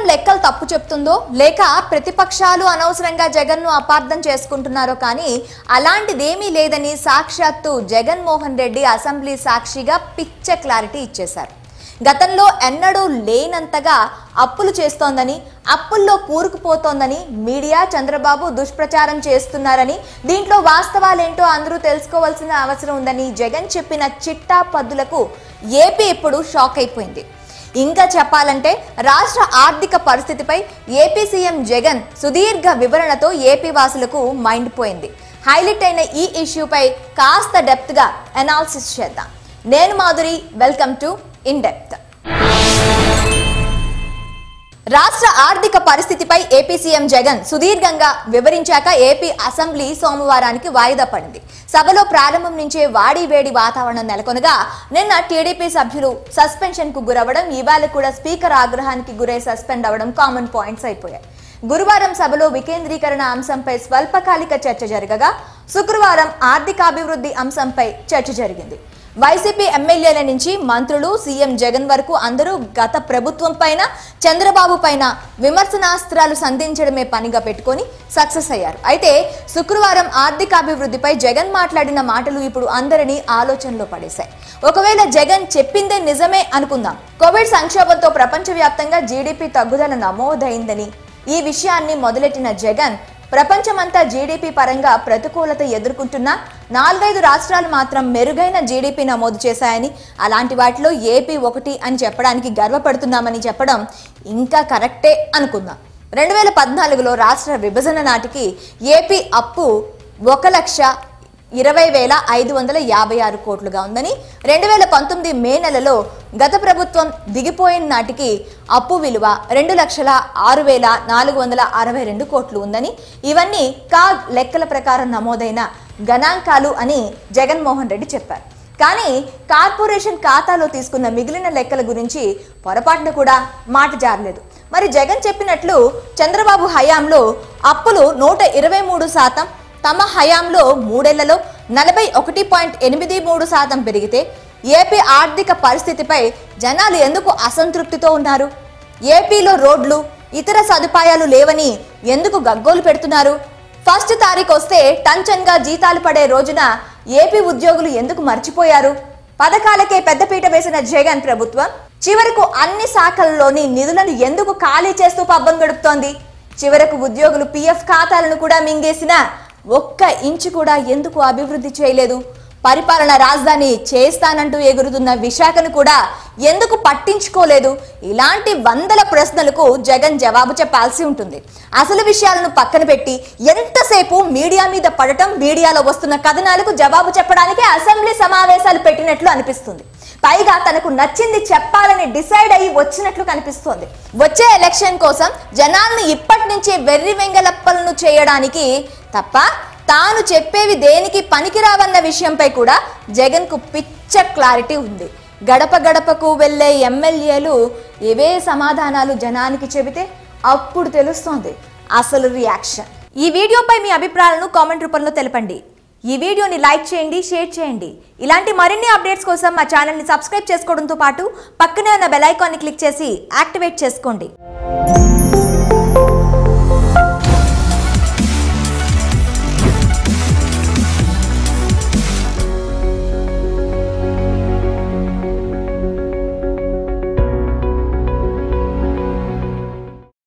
లెక్కలు తప్పు చెప్తుందో లేక ప్రతిపక్షాలు అనవసరంగా జగన్ను అపార్థం చేసుకుంటున్నారో కానీ అలాంటిదేమీ లేదని సాక్షాత్తు జగన్మోహన్ రెడ్డి అసెంబ్లీ సాక్షిగా పిచ్చ క్లారిటీ ఇచ్చేశారు. గతంలో ఎన్నడూ లేనంతగా అప్పులు చేస్తోందని, అప్పుల్లో కూరుకుపోతోందని మీడియా చంద్రబాబు దుష్ప్రచారం చేస్తున్నారని, దీంట్లో వాస్తవాలేంటో అందరూ తెలుసుకోవాల్సిన అవసరం ఉందని జగన్ చెప్పిన చిట్టా పద్దులకు ఏపీ ఇప్పుడు షాక్ అయిపోయింది. ఇంకా చెప్పాలంటే రాష్ట్ర ఆర్థిక పరిస్థితిపై ఏపీ సీఎం జగన్ సుదీర్ఘ వివరణతో ఏపీ వాసులకు మైండ్ పోయింది. హైలైట్ అయిన ఈ ఇష్యూపై కాస్త డెప్త్ గా అనాలిసిస్ చేద్దాం. నేను Madhuri, welcome to in depth. రాష్ట్ర ఆర్థిక పరిస్థితిపై ఏపీ సీఎం జగన్ సుదీర్ఘంగా వివరించాక ఏపీ అసెంబ్లీ సోమవారానికి వాయిదా పడింది. సభలో ప్రారంభం నుంచే వాడి వేడి వాతావరణం నెలకొనగా నిన్న టీడీపీ సభ్యులు సస్పెన్షన్ కు గురవడం, ఇవాళ కూడా స్పీకర్ ఆగ్రహానికి గురై సస్పెండ్ అవ్వడం కామన్ పాయింట్స్ అయిపోయాయి. గురువారం సభలో వికేంద్రీకరణ అంశంపై స్వల్పకాలిక చర్చ జరగగా శుక్రవారం ఆర్థికాభివృద్ధి అంశంపై చర్చ జరిగింది. వైసీపీ ఎమ్మెల్యేల నుంచి మంత్రులు, సీఎం జగన్ వరకు అందరూ గత ప్రభుత్వం పైన, చంద్రబాబు పైన విమర్శనాస్త్రాలు సంధించడమే పనిగా పెట్టుకొని సక్సెస్ అయ్యారు. అయితే శుక్రవారం ఆర్థికాభివృద్ధిపై జగన్ మాట్లాడిన మాటలు ఇప్పుడు అందరినీ ఆలోచనలో పడేశాయి. ఒకవేళ జగన్ చెప్పిందే నిజమే అనుకుందాం, కోవిడ్ సంక్షోభంతో ప్రపంచవ్యాప్తంగా జీడీపీ తగ్గుదల నమోదైందని ఈ విషయాన్ని మొదలెట్టిన జగన్ ప్రపంచమంతా జీడీపీ పరంగా ప్రతికూలత ఎదుర్కొంటున్న 4-5 రాష్ట్రాలు మాత్రం మెరుగైన జీడీపీ నమోదు చేశాయని, అలాంటి వాటిలో ఏపీ ఒకటి అని చెప్పడానికి గర్వపడుతున్నామని చెప్పడం ఇంకా కరెక్టే అనుకుందాం. 2014లో రాష్ట్ర విభజన నాటికి ఏపీ అప్పు 1,20,556 కోట్లుగా ఉందని, 2019 మే నెలలో గత ప్రభుత్వం దిగిపోయిన నాటికి అప్పు విలువ 2,06,462 కోట్లు ఉందని, ఇవన్నీ కాగ్ లెక్కల ప్రకారం నమోదైన గణాంకాలు అని జగన్మోహన్ రెడ్డి చెప్పారు. కానీ కార్పొరేషన్ ఖాతాలో తీసుకున్న మిగిలిన లెక్కల గురించి పొరపాటున కూడా మాట జారలేదు. మరి జగన్ చెప్పినట్లు చంద్రబాబు హయాంలో అప్పులు 123%, తమ హయాంలో 3 ఏళ్లలో 41.83% పెరిగితే ఏపీ ఆర్థిక పరిస్థితిపై జనాలు ఎందుకు అసంతృప్తితో ఉన్నారు? ఏపీలో రోడ్లు, ఇతర సదుపాయాలు లేవని ఎందుకు గగ్గోలు పెడుతున్నారు? ఫస్ట్ తారీఖు వస్తే టంచన్గా జీతాలు పడే రోజున ఏపీ ఉద్యోగులు ఎందుకు మర్చిపోయారు? పథకాలకే పెద్దపీట వేసిన జగన్ ప్రభుత్వం చివరకు అన్ని శాఖల్లోని నిధులను ఎందుకు ఖాళీ చేస్తూ పబ్బం గడుపుతోంది? చివరకు ఉద్యోగులు పీఎఫ్ ఖాతాలను కూడా మింగేసిన ఒక్క ఇంచు కూడా ఎందుకు అభివృద్ధి చేయలేదు? పరిపాలన రాజధాని చేస్తానంటూ ఎగురుతున్న విశాఖను కూడా ఎందుకు పట్టించుకోలేదు? ఇలాంటి వందల ప్రశ్నలకు జగన్ జవాబు చెప్పాల్సి ఉంటుంది. అసలు విషయాలను పక్కన పెట్టి ఎంతసేపు మీడియా మీద పడటం, మీడియాలో వస్తున్న కథనాలకు జవాబు చెప్పడానికే అసెంబ్లీ సమావేశాలు పెట్టినట్లు అనిపిస్తుంది. పైగా తనకు నచ్చింది చెప్పాలని డిసైడ్ అయ్యి వచ్చినట్లు కనిపిస్తోంది. వచ్చే ఎలక్షన్ కోసం జనాల్ని ఇప్పటి నుంచే వెర్రి వెంగలప్పలను చేయడానికి తప్ప తాను చెప్పేవి దేనికి పనికిరావన్న విషయంపై కూడా జగన్ కు పిచ్చ క్లారిటీ ఉంది. గడప గడపకు వెళ్లే ఎమ్మెల్యేలు ఏవే సమాధానాలు జనానికి చెబితే అప్పుడు తెలుస్తోంది అసలు రియాక్షన్. ఈ వీడియోపై మీ అభిప్రాయాలను కామెంట్ రూపంలో తెలపండి. ఈ వీడియోని లైక్ చేయండి, షేర్ చేయండి. ఇలాంటి మరిన్ని అప్డేట్స్ కోసం మా ఛానల్ని సబ్స్క్రైబ్ చేసుకోవడంతో పాటు పక్కనే ఉన్న బెల్ ఐకాన్ని క్లిక్ చేసి యాక్టివేట్ చేసుకోండి.